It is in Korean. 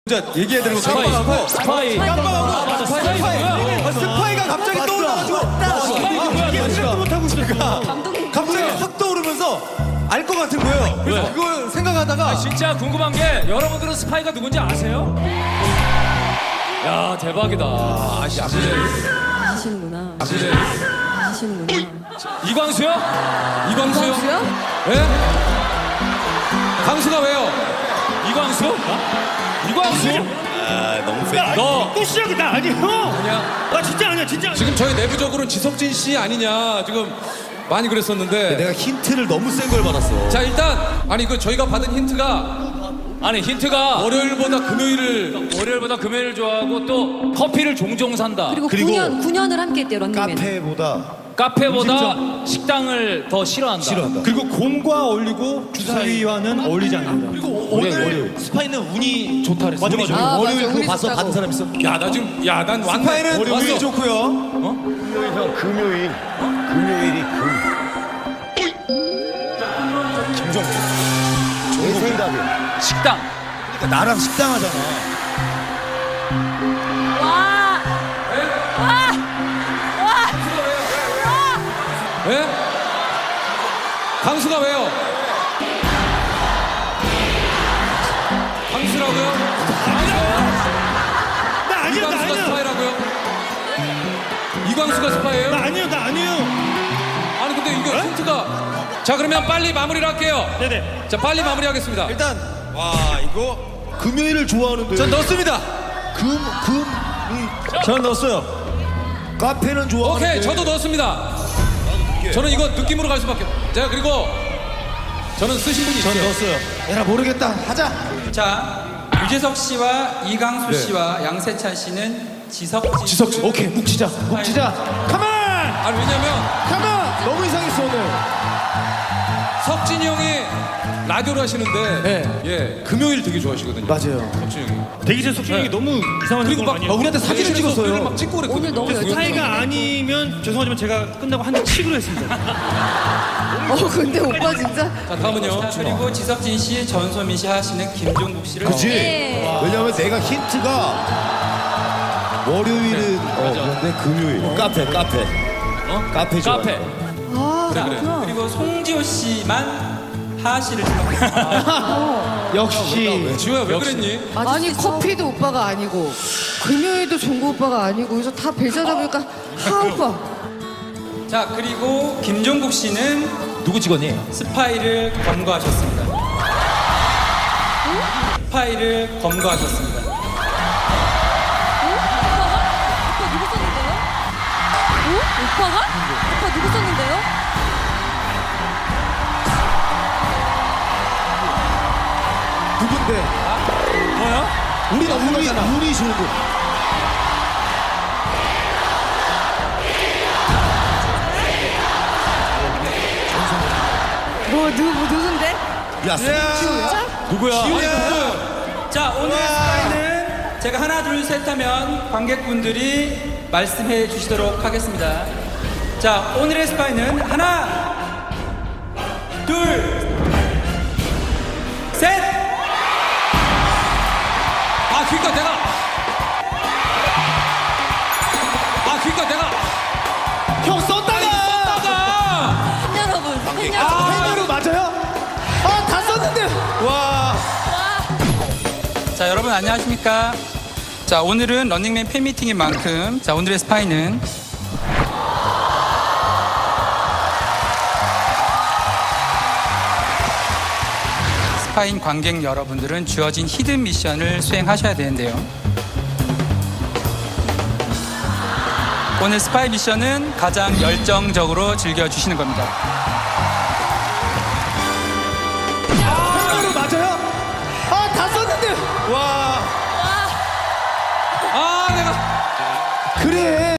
진짜 얘기해야 되는 거 깜빡하고 스파이. 깜빡하고 스파이가 갑자기 떠올라가지고 생각도 못하고 있으니까 갑자기 확 떠오르면서 알 것 같은 거예요. 그래서 그걸 생각하다가 진짜 궁금한 게 여러분들은 스파이가 누군지 아세요? 야 대박이다. 아시는구나. 아시는구나. 이광수요? 이광수요? 광수요? 예? 광수가 왜요? 이광수? 이광수? 너무 세. 너 시작이다 아니에요? 아니야. 아 진짜 아니야 진짜. 지금 저희 내부적으로는 지석진 씨 아니냐 지금 많이 그랬었는데. 내가 힌트를 너무 센 걸 받았어. 자 일단 아니 그 저희가 받은 힌트가 힌트가 월요일보다 금요일을 좋아하고 또 커피를 종종 산다. 그리고 9년을 함께 했대요, 런닝맨. 카페보다 식당을 더 싫어한다. 그리고 곰과 어울리고 주사위와는 어울리지 않는다. 그리고 오늘 스파이는 운이 좋다 그랬어. 맞아. 아, 월요일 맞아. 그거 운이 봤어? 좋다고. 받은 사람 있어? 난 왔네. 스파이는 월요일. 운이 좋고요. 금요일이 김종국. 내 생각에 식당. 그러니까 나랑 식당 하잖아. 예? 광수가 왜요? 광수라고요? 나 아니야 나 이광수가 아니야. 스파이라고요? 이광수가 스파이예요? 나 아니에요. 아니 근데 이거 힌트가 자 그러면 빨리 마무리를 할게요. 네네. 자 빨리 마무리하겠습니다. 일단 와 이거 금요일을 좋아하는데 전 넣습니다. 저는 넣었어요. 카페는 좋아하는데 오케이 저도 넣었습니다. 저는 이거 느낌으로 갈 수밖에. 자 그리고 저는 쓰신 분이 있어요. 넣었어요. 에라 모르겠다. 하자. 자, 유재석 씨와 이광수 씨와 양세찬 씨는 지석진. 오케이 묵치자. 가만. 아니 왜냐면 가만. 너무 이상했어 오늘. 석진이 형이 라디오를 하시는데 예 금요일 되게 좋아하시거든요. 맞아요. 석진이 형이. 대기실 속형이 너무 이상한 그리고 행동을 막 많이 해요. 우리한테 사진을 찍었어요. 막 찍고 그랬거든요. 오늘 너무 열정적이네. 스파이가 아니면 죄송하지만 제가 끝나고 한 대 치기로 했습니다. 근데 오빠 진짜. 자 다음은요. 자, 그리고 지석진 씨, 전소민 씨 하시는 김종국 씨를 그치? 네. 왜냐면 내가 힌트가 월요일은 그런데 금요일 카페 카페 좋아. 카페. 아, 그렇구나. 그리고 송지호 씨만 하 씨를 생각합니다. 역시. 지호야 왜 그랬니? 아니 커피도 오빠가 아니고 금요일도 종구 오빠가 아니고 그래서 다 배제하다 보니까 하 오빠. 자, 그리고 김종국 씨는 누구 찍었니? 스파이를 검거하셨습니다. 스파이를 검거하셨습니다. 오빠 누구 썼는데요? 오빠가? 오빠 누구 썼는데요? 누군데? 뭐야? 우리가 운이 좋은 거. 누군데? 야 누구야? 자, 오늘 스파이는 제가 하나, 둘, 셋 하면 관객분들이 말씀해 주시도록 하겠습니다. 자, 오늘의 스파이는 하나, 둘, 셋! 그러니까 내가 형 썼다가. 여러분, 팬 여러분. 팬으로 맞아요? 다 썼는데. 와. 자, 여러분 안녕하십니까? 자, 오늘은 런닝맨 팬미팅인 만큼 자, 오늘의 스파이는 스파인 관객 여러분들은 주어진 히든 미션을 수행하셔야 되는데요. 오늘 스파이 미션은 가장 열정적으로 즐겨주시는 겁니다. 팬으로 맞아요? 다 썼는데. 와. 내가 그래.